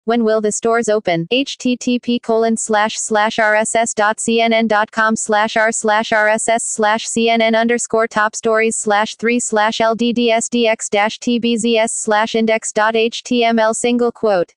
When will the stores open? http://rss.cnn.com/r/rss/cnn_top stories/3/LDdsdX-tbzs/index.html single quote